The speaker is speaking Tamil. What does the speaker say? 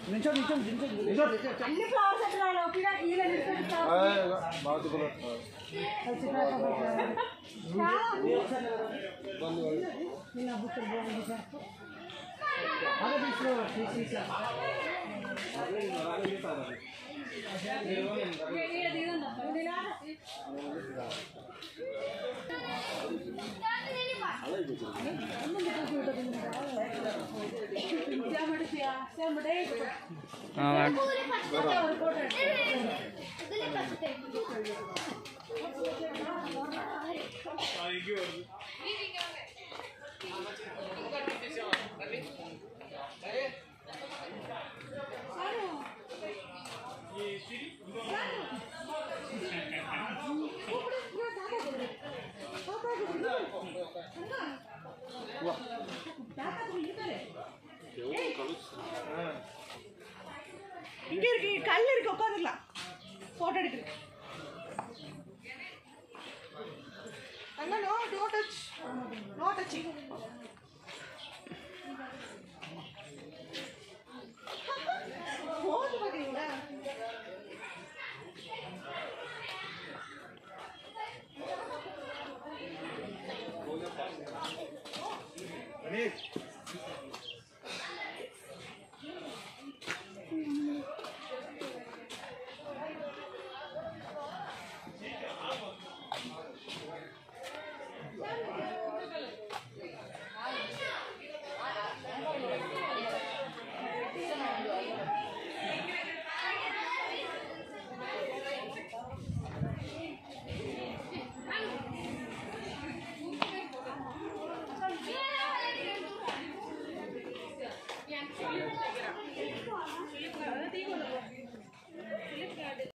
निंचो निंचो निंचो निंचो अन्नी फ्लावर्स ఎట్లా లోపిడా ఈల నిల్పెడతా बहुत कलर చిత్రా बंद నిన్న బుక్ బాగుంది సార్ అదే తీసుకో తీసి இருக்கு கல் இருக்கு உட்காந்துக்கலாம் போட்டோ எடுக்கிறேன் அண்ணா நோ டச் நோ டச்சிங்